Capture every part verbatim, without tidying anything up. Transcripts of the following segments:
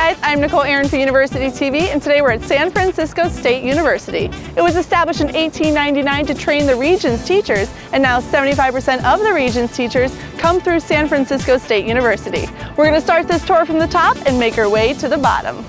guys, I'm Nicole Aaron for University T V, and today we're at San Francisco State University. It was established in eighteen ninety-nine to train the region's teachers, and now seventy-five percent of the region's teachers come through San Francisco State University. We're going to start this tour from the top and make our way to the bottom.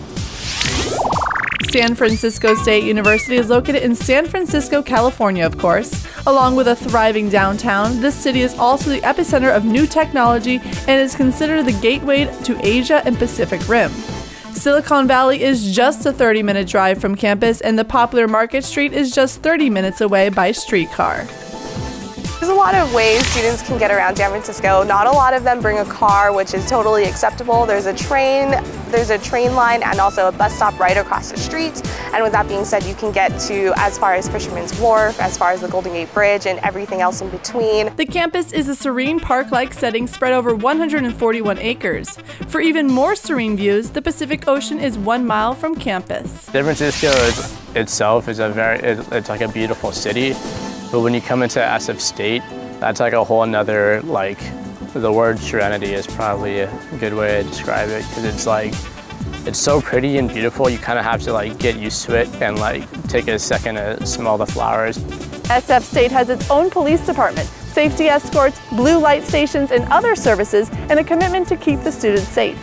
San Francisco State University is located in San Francisco, California, of course. Along with a thriving downtown, this city is also the epicenter of new technology and is considered the gateway to Asia and Pacific Rim. Silicon Valley is just a thirty minute drive from campus, and the popular Market Street is just thirty minutes away by streetcar. There's a lot of ways students can get around San Francisco. Not a lot of them bring a car, which is totally acceptable. There's a train, there's a train line and also a bus stop right across the street. And with that being said, you can get to as far as Fisherman's Wharf, as far as the Golden Gate Bridge, and everything else in between. The campus is a serene park-like setting spread over one hundred forty-one acres. For even more serene views, the Pacific Ocean is one mile from campus. San Francisco is, itself is a very, it, it's like a beautiful city. But when you come into S F State, that's like a whole nother, like, the word serenity is probably a good way to describe it, because it's like, it's so pretty and beautiful, you kind of have to like get used to it and like take a second to smell the flowers. S F State has its own police department, safety escorts, blue light stations, and other services, and a commitment to keep the students safe.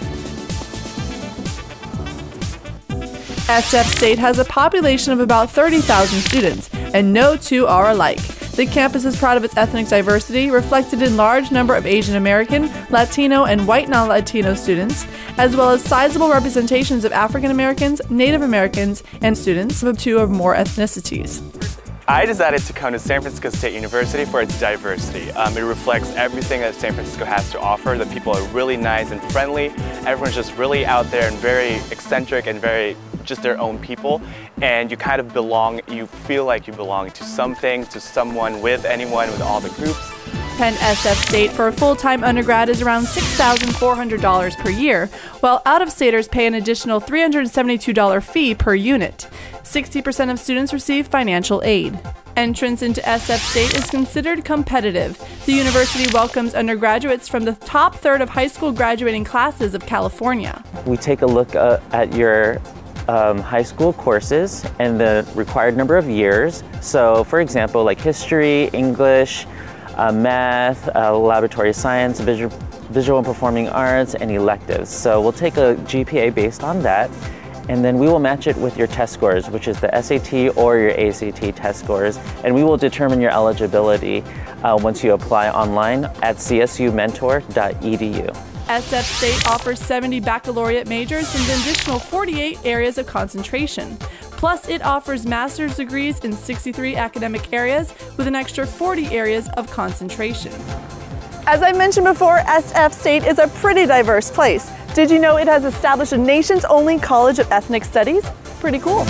S F State has a population of about thirty thousand students, and no two are alike. The campus is proud of its ethnic diversity, reflected in large number of Asian American, Latino, and white non-Latino students, as well as sizable representations of African Americans, Native Americans, and students of two or more ethnicities. I decided to come to San Francisco State University for its diversity. Um, it reflects everything that San Francisco has to offer. The people are really nice and friendly. Everyone's just really out there and very eccentric and very just their own people. And you kind of belong, you feel like you belong to something, to someone, with anyone, with all the groups. Penn S F State for a full-time undergrad is around six thousand four hundred dollars per year, while out-of-staters pay an additional three hundred seventy-two dollars fee per unit. sixty percent of students receive financial aid. Entrance into S F State is considered competitive. The university welcomes undergraduates from the top third of high school graduating classes of California. We take a look uh, at your um, high school courses and the required number of years. So, for example, like history, English, Uh, math, uh, laboratory science, visual, visual and performing arts, and electives. So we'll take a G P A based on that, and then we will match it with your test scores, which is the S A T or your A C T test scores, and we will determine your eligibility uh, once you apply online at c s u mentor dot e d u. S F State offers seventy baccalaureate majors and an additional forty-eight areas of concentration. Plus, it offers master's degrees in sixty-three academic areas with an extra forty areas of concentration. As I mentioned before, S F State is a pretty diverse place. Did you know it has established a nation's only College of Ethnic Studies? Pretty cool.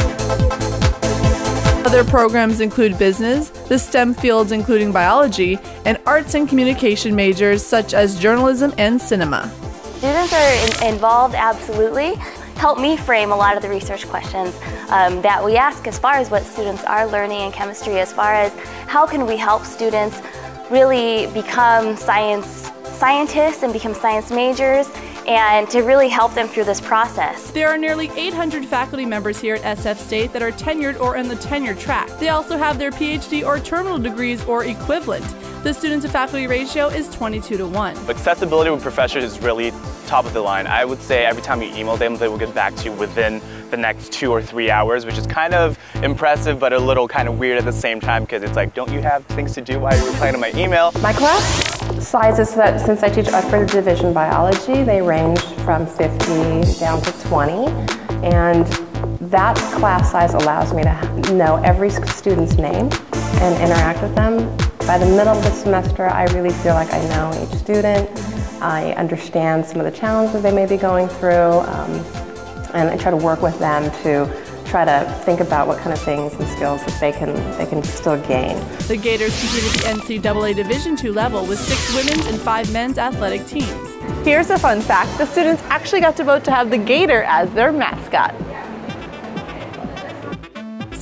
Other programs include business, the STEM fields including biology, and arts and communication majors such as journalism and cinema. Students are in involved, absolutely. Help me frame a lot of the research questions um, that we ask as far as what students are learning in chemistry, as far as how can we help students really become science scientists and become science majors, and to really help them through this process. There are nearly eight hundred faculty members here at S F State that are tenured or in the tenure track. They also have their P H D or terminal degrees or equivalent. The student to faculty ratio is twenty-two to one. Accessibility with professors is really top of the line. I would say every time you email them, they will get back to you within the next two or three hours, which is kind of impressive, but a little kind of weird at the same time, because it's like, don't you have things to do while you're replying to my email? My class sizes, that since I teach upper division biology, they range from fifty down to twenty, and that class size allows me to know every student's name and interact with them. By the middle of the semester, I really feel like I know each student. I understand some of the challenges they may be going through, um, and I try to work with them to try to think about what kind of things and skills that they can they can still gain. The Gators compete at the N C double A Division two level with six women's and five men's athletic teams. Here's a fun fact: the students actually got to vote to have the Gator as their mascot.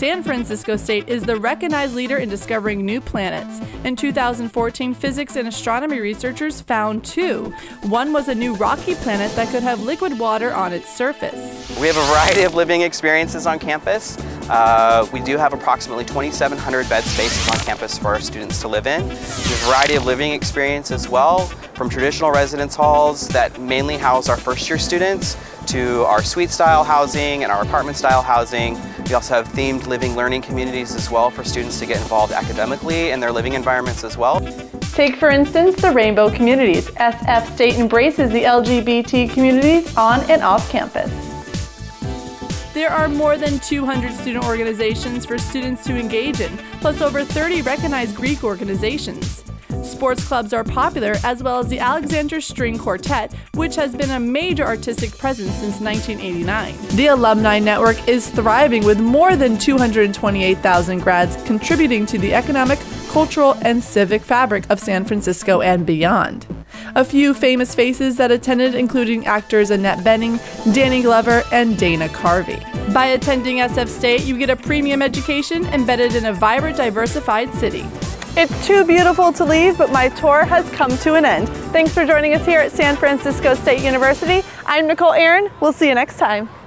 San Francisco State is the recognized leader in discovering new planets. In two thousand fourteen, physics and astronomy researchers found two. One was a new rocky planet that could have liquid water on its surface. We have a variety of living experiences on campus. Uh, we do have approximately twenty-seven hundred bed spaces on campus for our students to live in. There's a variety of living experience as well, from traditional residence halls that mainly house our first year students to our suite style housing and our apartment style housing. We also have themed living learning communities as well for students to get involved academically in their living environments as well. Take, for instance, the Rainbow Communities. S F State embraces the L G B T communities on and off campus. There are more than two hundred student organizations for students to engage in, plus over thirty recognized Greek organizations. Sports clubs are popular, as well as the Alexander String Quartet, which has been a major artistic presence since nineteen eighty-nine. The Alumni Network is thriving with more than two hundred twenty-eight thousand grads contributing to the economic, cultural, and civic fabric of San Francisco and beyond. A few famous faces that attended including actors Annette Bening, Danny Glover, and Dana Carvey. By attending S F State, you get a premium education embedded in a vibrant, diversified city. It's too beautiful to leave, but my tour has come to an end. Thanks for joining us here at San Francisco State University. I'm Nicole Aaron. We'll see you next time.